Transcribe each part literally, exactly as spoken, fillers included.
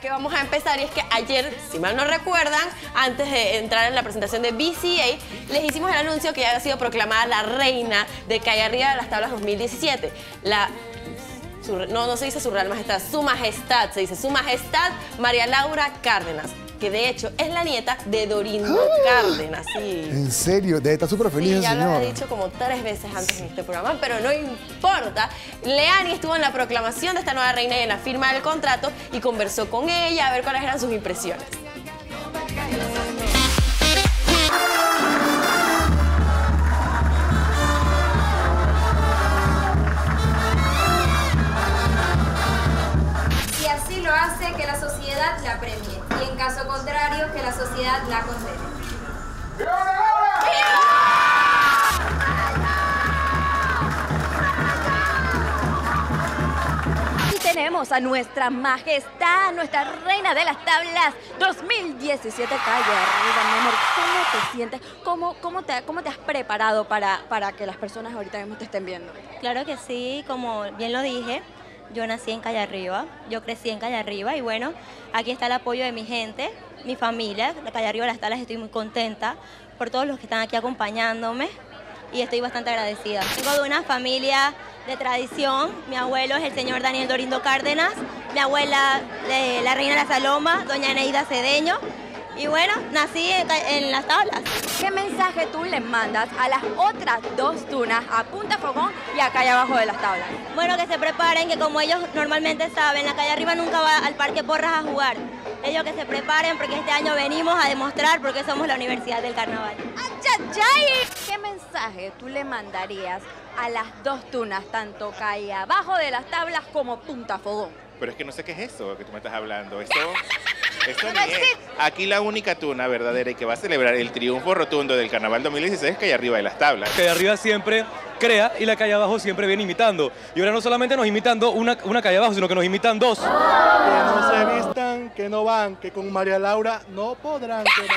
que vamos a empezar, y es que ayer, si mal no recuerdan, antes de entrar en la presentación de B C A, les hicimos el anuncio que ya había sido proclamada la reina de Calle Arriba de las Tablas dos mil diecisiete. La... Su, no, no se dice su Real Majestad, Su Majestad, se dice Su Majestad María Laura Cárdenas, que de hecho es la nieta de Dorindo Cárdenas. Sí. ¿En serio? Debe estar súper feliz Sí, el ya señor. lo he dicho como tres veces antes en este programa, pero no importa. Leani estuvo en la proclamación de esta nueva reina y en la firma del contrato y conversó con ella a ver cuáles eran sus impresiones. Si así lo hace, que la sociedad la premie. Y en caso contrario, que la sociedad la condene. Y tenemos a nuestra majestad, nuestra reina de las tablas dos mil diecisiete, Calle Arriba. Mi amor, ¿cómo te sientes? ¿Cómo, cómo, te, cómo te has preparado para, para que las personas ahorita mismo te estén viendo? Claro que sí, como bien lo dije, yo nací en Calle Arriba, yo crecí en Calle Arriba y bueno, aquí está el apoyo de mi gente, mi familia, de Calle Arriba de las Tablas. Estoy muy contenta por todos los que están aquí acompañándome y estoy bastante agradecida. Vengo de una familia de tradición, mi abuelo es el señor Daniel Dorindo Cárdenas, mi abuela eh, la reina de la Saloma, doña Neida Cedeño, y bueno, nací en, en las Tablas. ¿Qué mensaje tú le mandas a las otras dos tunas, a Punta Fogón y a Calle Abajo de las Tablas? Bueno, que se preparen, que como ellos normalmente saben, la Calle Arriba nunca va al Parque Porras a jugar. Ellos que se preparen porque este año venimos a demostrar por qué somos la Universidad del Carnaval. ¡Achachay! ¿Qué mensaje tú le mandarías a las dos tunas, tanto Calle Abajo de las Tablas como Punta Fogón? Pero es que no sé qué es eso que tú me estás hablando. Eso, eso ni es. Aquí la única tuna verdadera y que va a celebrar el triunfo rotundo del Carnaval dos mil dieciséis es Calle Arriba de las Tablas. Calle Arriba siempre crea y la Calle Abajo siempre viene imitando. Y ahora no solamente nos imitan do, una, una Calle Abajo, sino que nos imitan dos. Que no se vistan, que no van, que con María Laura no podrán quedar.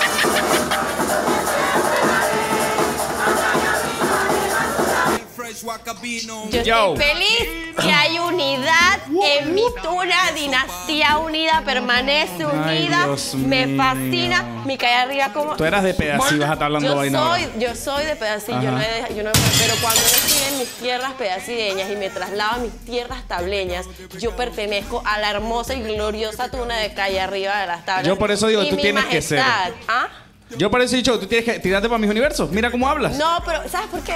Yo estoy feliz que hay unidad en mi tuna, dinastía unida, permanece unida. Dios Me mío. fascina. Mi Calle Arriba como... Tú eras de Pedací, vas a estar hablando yo vaina soy, ahora. yo soy de Pedací, yo no, he- yo no pero cuando yo estoy en mis tierras pedacideñas y me traslado a mis tierras tableñas, yo pertenezco a la hermosa y gloriosa tuna de Calle Arriba de las Tablas. Yo por eso digo, Y tú mi tienes que ser. majestad, ¿ah? Yo por eso he dicho, tú tienes que tirarte para mis universos. Mira cómo hablas. No, pero ¿sabes por qué?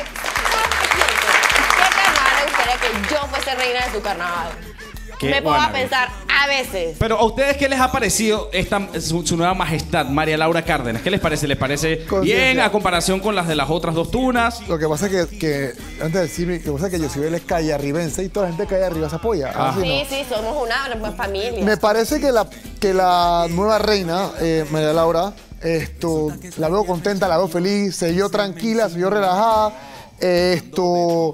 ¿Qué carnaval me gustaría que yo fuese reina de tu carnaval? Qué Me puedo buena, pensar a veces. Pero a ustedes, ¿qué les ha parecido esta, su, su nueva majestad, María Laura Cárdenas? ¿Qué les parece? ¿Les parece bien a comparación con las de las otras dos tunas? Lo que pasa es que, que antes de decirme, lo que pasa es que Yosibel es calle arribense y toda la gente de Calle Arriba se apoya. Ah. Así, Sí, ¿no? sí, somos una familia. Me parece que la, que la nueva reina, eh, María Laura, esto, la veo contenta, la veo feliz, se vio tranquila, se vio relajada. Eh, esto,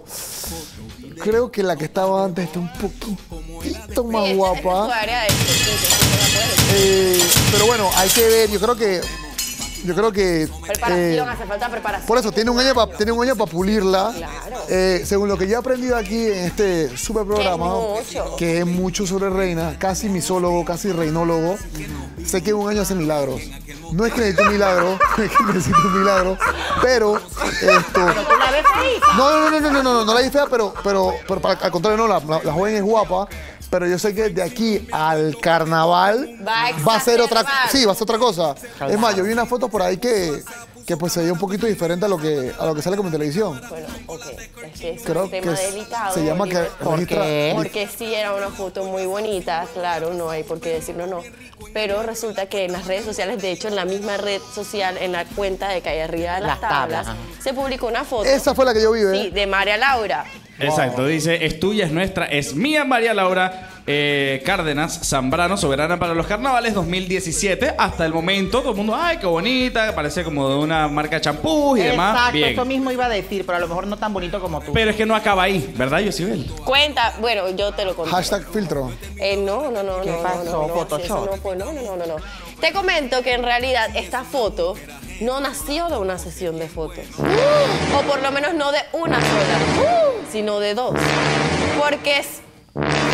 creo que la que estaba antes está un poquito más Sí, esta- esta es guapa. tu área de expertise, así que la puedes decir. Eh, pero bueno, hay que ver, yo creo que, yo creo que Preparación, eh, hace falta preparación. por eso tiene un año para tiene un año para pulirla. Claro. Eh, según lo que yo he aprendido aquí en este super programa, Que es mucho. que es mucho sobre reina, casi misólogo, casi reinólogo, sé que un año hace milagros. No es que necesite un milagro, no es que necesite un milagro, pero esto. ¿Tú la ves feíta? No, no, no, no, no, no, no, no la vi fea, pero, pero, pero para- al contrario, no, la, la- la joven es guapa. Pero yo sé que de aquí al carnaval Va a a ser otra, exacerbar. sí, va a ser otra cosa. Es más, yo vi una foto por ahí que, que pues se veía un poquito diferente a lo que, a lo que sale como en televisión. Bueno, ok. Es que es Creo un tema que es- delicado. se llama que Oliver. registra- Porque sí era una foto muy bonita, claro, no hay por qué decirlo no. Pero resulta que en las redes sociales, de hecho en la misma red social, en la cuenta de Calle Arriba de las, Las Tablas, Tablas, se publicó una foto. Esa fue la que yo vi, ¿eh? Sí, de María Laura. Exacto, dice, es tuya, es nuestra, es mía, María Laura eh, Cárdenas Zambrano, soberana para los carnavales dos mil diecisiete. Hasta el momento, todo el mundo, ay, qué bonita, parece como de una marca de champú y demás. Exacto, Bien. eso mismo iba a decir, pero a lo mejor no tan bonito como tú. Pero es que no acaba ahí, ¿verdad, Yosibel? Cuenta, bueno, yo te lo conté. Hashtag filtro. Eh, no, no, no, ¿Qué no, pasó? no, no, no, ¿Photoshop? eso no fue, no, no, no, no, no. Te comento que en realidad esta foto no nació de una sesión de fotos. O por lo menos no de una sola, sino de dos. Porque es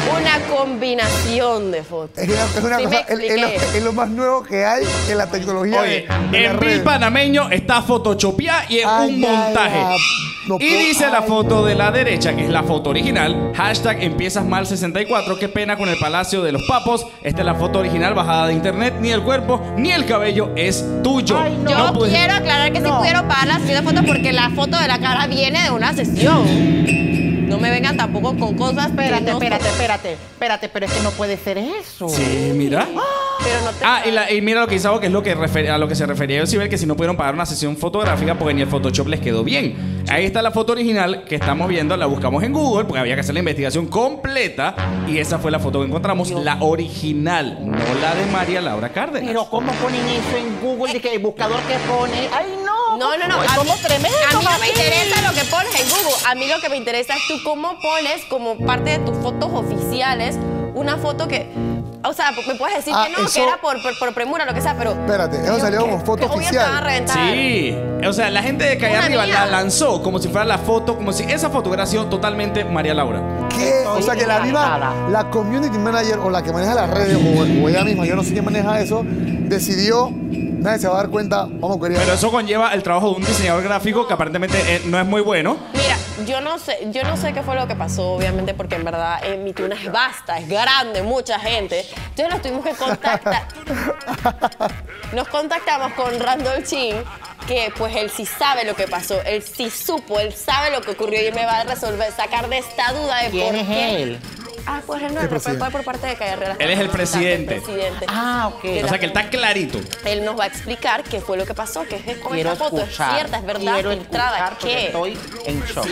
una combinación de fotos. Es, una, es, una Sí, cosa, me es, es lo, expliqué. es lo más nuevo que hay en la tecnología. Oye, de, de en la Bill red. Panameño está photoshopeada y es Ay, un ya, montaje. ya. No y puedo- dice la ay. foto de la derecha, que es la foto original, hashtag empiezas mal sesenta y cuatro, qué pena con el Palacio de los Papos. Esta es la foto original bajada de internet, ni el cuerpo ni el cabello es tuyo. Ay, no. Yo No pude- quiero aclarar que sí No. pudieron pagar la sesión de fotos porque la foto de la cara viene de una sesión. No me vengan tampoco con cosas. Espérate, que no espérate, son- espérate, espérate, pero es que no puede ser eso. Sí, mira. Pero no te Ah, y, la- y mira lo que hizo algo que es lo que refer- a lo que se refería yo, ver que si no pudieron pagar una sesión fotográfica porque ni el Photoshop les quedó bien. Ahí está la foto original que estamos viendo, la buscamos en Google porque había que hacer la investigación completa y esa fue la foto que encontramos, la original, no la de María Laura Cárdenas. Pero ¿cómo ponen eso en Google? De que el buscador que pone. ¡Ay, no! No, no, no. Es A como mí, tremendo. a mí no me Martín. interesa lo que pones en Google. A mí lo que me interesa es tú cómo pones como parte de tus fotos oficiales una foto que... O sea, me puedes decir Ah, que no, eso- que era por, por, por premura, lo que sea, pero... Espérate, eso salió como foto que obvio oficial. te van a reventar. Sí, o sea, la gente de Calle Una Arriba mía. la lanzó como si fuera la foto, como si esa foto hubiera sido totalmente María Laura. ¿Qué? O sea que la misma, encantada. la community manager o la que maneja las redes o, o ella misma, yo no sé quién maneja eso, decidió, nadie se va a dar cuenta, vamos a querer. Pero eso conlleva el trabajo de un diseñador gráfico que aparentemente eh, no es muy bueno. Mira, yo no sé, yo no sé qué fue lo que pasó, obviamente, porque en verdad eh, mi tuna es vasta, es grande, mucha gente. Entonces nos tuvimos que contactar. Nos contactamos con Randall Chin, que pues él sí sabe lo que pasó, él sí supo, él sabe lo que ocurrió y él me va a resolver, sacar de esta duda de ¿Quién por es qué. él? Ah, pues él no, El él fue presidente. por parte de Calle Arriba. Él es el presidente. El presidente. Ah, ok. De O la- sea que él está clarito. Él nos va a explicar qué fue lo que pasó, que es con Quiero esta foto, escuchar. es cierta, es verdad, Quiero filtrada, escuchar porque ¿qué? estoy en shock.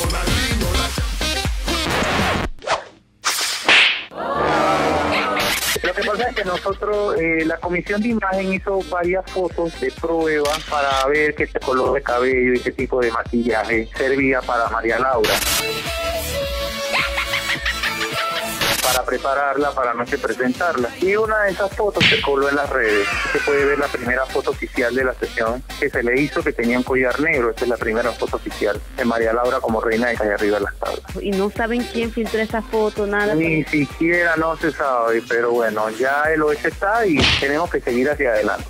Lo que pasa es que nosotros, eh, la comisión de imagen hizo varias fotos de prueba para ver qué color de cabello y qué tipo de maquillaje servía para María Laura. Para prepararla para la noche presentarla. Y una de esas fotos se coló en las redes. Se puede ver la primera foto oficial de la sesión que se le hizo, que tenía un collar negro. Esta es la primera foto oficial de María Laura como reina de Calle Arriba de las Tablas. Y no saben quién filtró esa foto, nada. Ni siquiera no se sabe, pero bueno, ya el O S está y tenemos que seguir hacia adelante.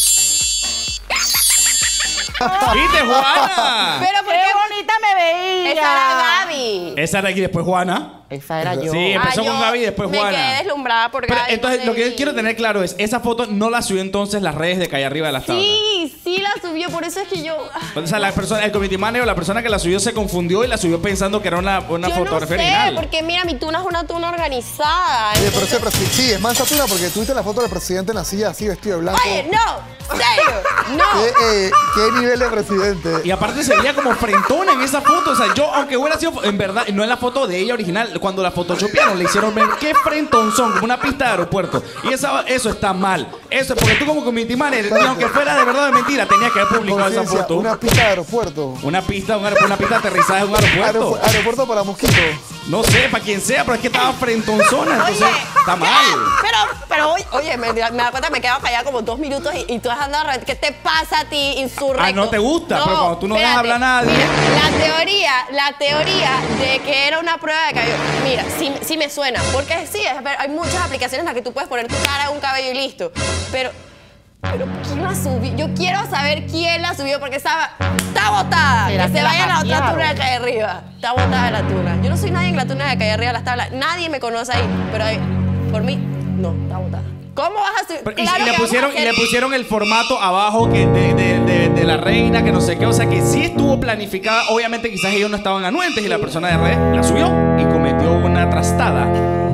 ¿Viste, Juana? Pero ¿por ¡Qué qué? bonita me veía! Esa era Gaby. Esa era aquí después Juana. Esa era yo. Sí, empezó Ah, con yo Gaby y después me Juana. quedé deslumbrada por Pero Gaby. entonces, no lo que sé. yo quiero tener claro es, esa foto no la subió entonces las redes de Calle Arriba de las Tablas. Sí, sí la subió, por eso es que yo... O sea, la persona, el committee manager, la persona que la subió se confundió y la subió pensando que era una, una yo no fotografía sé, original. porque mira, mi tuna es una tuna organizada. Oye, pero entonces- ese presi- sí, es mansa tuna porque tuviste la foto del presidente en la silla así vestido de blanco. Oye, no, serio, no. ¿Qué, eh, qué nivel de presidente? Y aparte se veía como frentona en esa foto. O sea, yo, aunque hubiera sido, en verdad, no es la foto de ella original. Cuando la photoshopearon, le hicieron ver qué frentón son, como una pista de aeropuerto. Y esa, eso está mal. Eso es porque tú como community manager, y aunque fuera de verdad o de mentira, tenías que haber publicado esa Conciencia, foto. Una pista de aeropuerto. Una pista, un aer- una pista de aterrizaje en un aeropuerto. Aeropu- aeropuerto para mosquitos. No sé, para quien sea, pero es que estaba frentonzona, entonces Oye, está mal. Pero, pero oye, oye, me, me da cuenta, me quedo callada como dos minutos y, y tú has andado, ¿qué te pasa a ti, insurrecto? Ah, no te gusta, pero cuando tú no dejas espérate. hablar a nadie. La teoría, la teoría de que era una prueba de cabello, mira, sí, sí me suena, porque sí, es ver- hay muchas aplicaciones en las que tú puedes poner tu cara en un cabello y listo, pero... Pero ¿quién la subió? Yo quiero saber quién la subió porque estaba, está botada. ¿Será Que que se la vaya a la otra hackearon? tuna de calle arriba. Está botada la tuna. Yo no soy nadie en la tuna de calle arriba de las tablas. Nadie me conoce ahí. Pero ahí, por mí, no, está botada. ¿Cómo vas a subir? Pero, y, Claro y le que vamos pusieron, a y le hacer- pusieron el formato abajo que de, de- de- de la reina, que no sé qué. O sea, que sí estuvo planificada. Obviamente, quizás ellos no estaban anuentes y la persona de red la subió y cometió una trastada.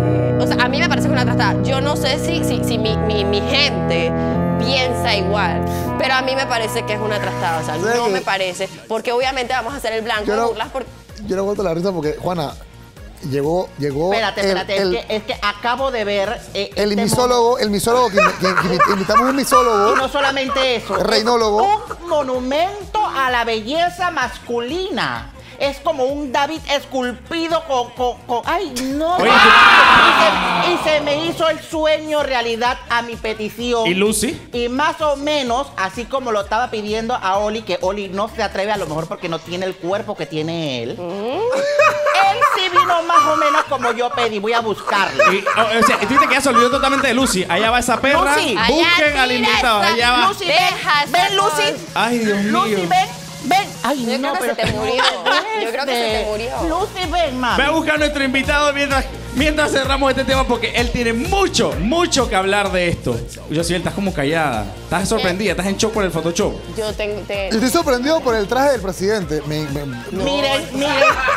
O sea, a mí me parece que es una trastada. Yo no sé si, si, si mi, mi, mi gente piensa igual, pero a mí me parece que es una trastada. O sea, ¿Sabes no qué? me parece. Porque obviamente vamos a hacer el blanco Yo de no- burlas porque... Yo le aguanto la risa porque, Juana, llegó, llegó Espérate, el, espérate, el, es, que, es que acabo de ver... eh, el este misólogo, el misólogo que, que- que invitamos un mon- misólogo. Y no solamente eso. El reinólogo. Es un monumento a la belleza masculina. Es como un David esculpido con... con, con- ¡Ay, no! Oye, y, se, y se me hizo el sueño realidad a mi petición. ¿Y Lucy? Y más o menos, así como lo estaba pidiendo a Oli, que Oli no se atreve a lo mejor porque no tiene el cuerpo que tiene él. Él sí vino más o menos como yo pedí. Voy a buscarlo. Y, o, o sea, tú dices que ya se olvidó totalmente de Lucy. Allá va esa perra. Lucy. Busquen al invitado. Allá va. Lucy, ven, ven, Lucy. Ay, Dios mío. Lucy, ven, ven. Ay, Yo no, creo que pero se te murió. Yo creo que se te murió. Lucy, ven, mami. Ve a buscar a nuestro invitado mientras, mientras cerramos este tema porque él tiene mucho, mucho que hablar de esto. Yo sí, él estás como callada. Estás sorprendida, estás en shock por el Photoshop. Yo tengo. Te... Estoy sorprendido por el traje del presidente. Me- me- No. Miren, miren.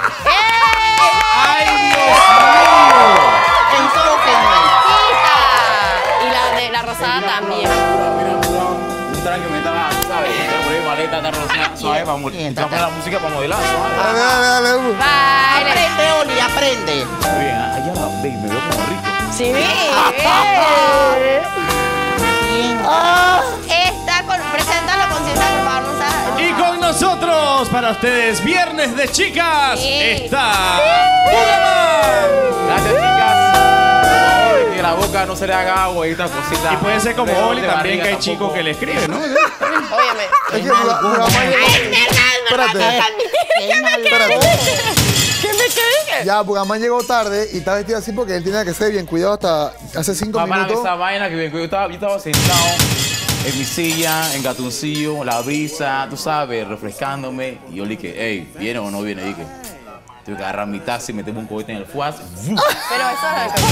¡Ay, Dios mío! Enfóquenme. Y la de la rosada también. Un traje que me estaba, ¿sabes? Por ahí maleta, tan rosada, suave, para modelar. Vamos a la música para modelar, suave. Dale, dale, dale, Hugo. Bye. Aprende, Oli, aprende. Muy bien, allá va, ve, me veo como rico. Sí, bien. Está con. Preséntalo con ciencia, por favor, no sabes. Y con nosotros, para ustedes, Viernes de Chicas, Sí. está Bugaman. Gracias, chicas. Que la boca no se le haga agua y esta cosita. Y puede ser como Pero Oli de también, barriga que hay tampoco. chicos que le escriben, ¿no? Óyeme. Es que Buga- Bugamán llegó. Espérate. Espérate. ¿Qué me quedé? Ya, Bugamán llegó tarde y está vestido así porque él tenía que ser bien cuidado hasta hace cinco Papá, minutos. esa vaina que yo estaba, yo estaba sentado en mi silla, en Gatuncillo, la brisa, tú sabes, refrescándome. Y yo le dije, hey, ¿viene o no viene? Y dije, tengo que agarrar mi taxi, meterme un cohete en el fuaz. Pero eso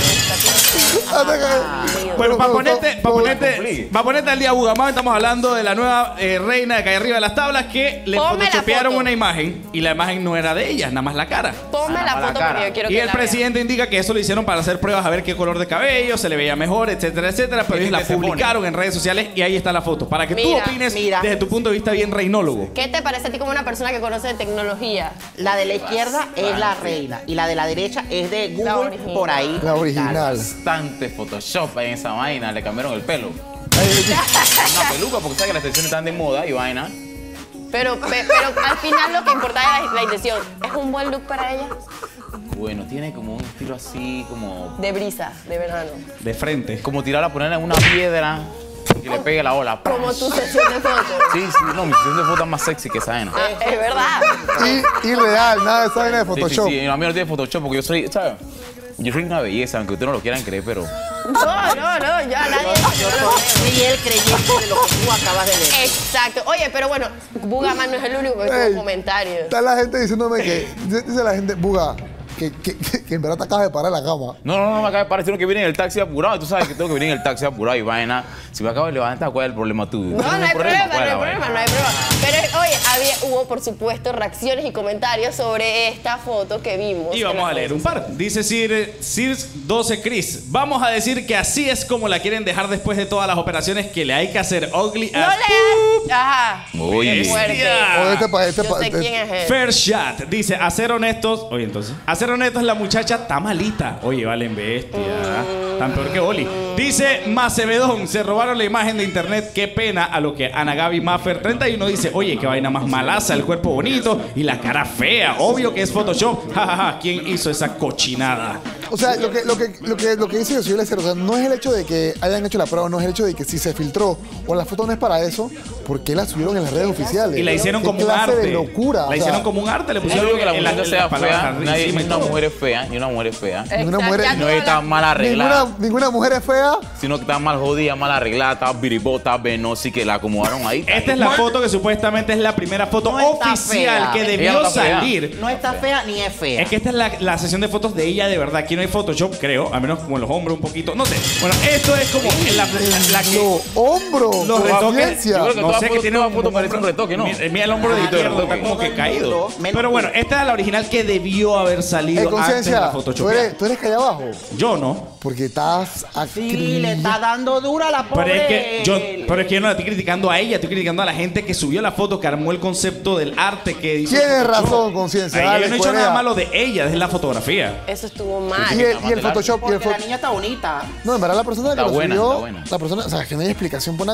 es Bueno, para ponerte, para ponerte, para ponerte al día, Bugamán, estamos hablando de la nueva eh, reina de Calle Arriba de las Tablas que le Ponme la photoshopearon foto. una imagen y la imagen no era de ella, nada más la cara. Ponme Ah, la mala foto cara. porque yo quiero Y que el la presidente indica que eso lo hicieron para hacer pruebas a ver qué color de cabello se le veía mejor, etcétera, etcétera. Pero ¿Qué ellos la gente se pone? publicaron en redes sociales y ahí está la foto. Para que tú Mira, opines mira. desde tu punto de vista bien reinólogo. vean. ¿Qué te parece a ti como una persona que conoce de tecnología? La de la izquierda es la reina y la de la derecha es de La Google original. por ahí. La original. Bastante Photoshop en esa vaina, le cambiaron el pelo. Ay, Una peluca, porque sabes que las extensiones están de moda y vaina. Pero, pe- pero al final lo que importa es la, la intención. ¿Es un buen look para ella? Bueno, tiene como un estilo así, como, De brisa, de verano. De frente. como tirarla, ponerla en una piedra y que le pegue la ola. Como tu sesión de fotos. Sí, sí, no, mi sesión de fotos es más sexy que esa vaina. Ah, es verdad. Y, y real, nada de esa vaina de Sí, Photoshop. sí, sí, a mí no tiene Photoshop porque yo soy, ¿sabes? Yo soy una belleza, aunque ustedes no lo quieran creer, pero... No, no, no, ya nadie. Yo soy fiel creyente de lo que tú acabas de decir. Exacto. Oye, pero bueno, Bugaman no es el único que tuvo Ey, comentarios. Está la gente diciéndome que, dice la gente, Buga, que, que, que, que en verdad te acabas de parar en la cama. No, no, no me acaba de parecer que viene en el taxi apurado. Tú sabes que tengo que venir en el taxi apurado y vaina. Si me acabo de levantar, ¿cuál es el problema tuyo? No, no hay problema, no ¿cuál es hay la problema, vaina? no hay problema. Pero oye, había, hubo por supuesto reacciones y comentarios sobre esta foto que vimos. Y vamos a leer un par. Dice Sir, Sir doce Chris. Vamos a decir que así es como la quieren dejar después de todas las operaciones que le hay que hacer ugly No as leas. Ajá. Oye. Fuerte. O este pa- este Yo pa- sé este- quién es él. Fair Shot. Dice, a ser honestos. Oye, entonces. A ser honestos, la muchacha está malita. Oye, valen bestia. Tan peor que Oli. Dice Macebedón. Se robaron la imagen de internet. Qué pena. A lo que Ana Gaby Maffer treinta y uno dice, oye, qué vaina más malaza. El cuerpo bonito y la cara fea. Obvio que es Photoshop. Ja, ja, ja. ¿Quién hizo esa cochinada? O sea, lo que, lo que, lo que, lo que dice José Lecer, o sea, no es el hecho de que hayan hecho la prueba, no es el hecho de que si se filtró o la foto no es para eso, ¿por qué la subieron en las redes oficiales? Y la hicieron ¿Qué como un clase arte. de locura? La O sea, hicieron como un arte. Le Yo pusieron digo que la en muchacha sea palabras fea. Nadie, encima ni y una todo. mujer es fea, ni una mujer es fea. Ninguna mujer, Ya No está mal arreglada, ninguna, ninguna mujer es fea. sino que está mal jodida, mal arreglada, está biribota, venosa y que la acomodaron ahí. Esta es la foto que supuestamente es la primera foto No está oficial fea. que Ella debió no está fea. salir. No está fea ni es fea. Es que esta es la, la sesión de fotos de ella de verdad. Aquí no hay Photoshop, creo. A menos como en los hombros un poquito. No sé. Bueno, esto es como en la, la, la que... Los hombros, Los con retoques. ciencia. Yo creo que No toda sé foto- que tiene toda un foto un parece un hombro- retoque, ¿no? Mira, mira el hombro de Ah, izquierdo, retoque. está como que caído. Menos Pero bueno, duro. esta es la original que debió haber Eh, salido antes de conciencia, la ¿tú Photoshop. eres, tú eres que allá abajo, Yo no. porque estás Sí, le está dando dura a la Pero pobre. es, que yo, pero es que yo no la estoy criticando a ella, estoy criticando a la gente que subió la foto, que armó el concepto del arte que hizo. Tienes Photoshop. razón, conciencia, Ahí dale, yo no he hecho cuerea. nada malo de ella, es la fotografía. Eso estuvo mal. Y el, y el Photoshop y el Porque la fo- niña está bonita. No, en verdad la persona que Está lo buena, subió, está buena. la persona, o sea, que no hay explicación buena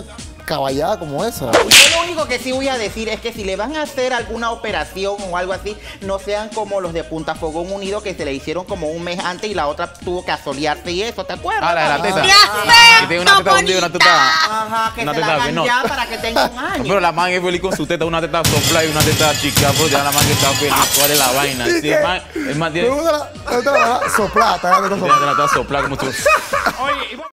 descabellada como esa. Yo lo único que sí voy a decir es que si le van a hacer alguna operación o algo así, no sean como los de Punta Fogón Unido que se le hicieron como un mes antes y la otra tuvo que asolearse y eso, ¿te acuerdas? Ah, la de la teta. Ah. Que tiene una teta hundida, una teta. Ajá, que una se la teta hagan que no. ya para que tenga un año. No, pero la man es feliz con su teta, una teta sopla y una teta chica, pues ya la man que está feliz. ¿Cuál es la vaina? Sí, el man, el man tiene. Me gusta la, la, la, la soplata, la, la, la, Tiene la teta sopla como tú. Oye,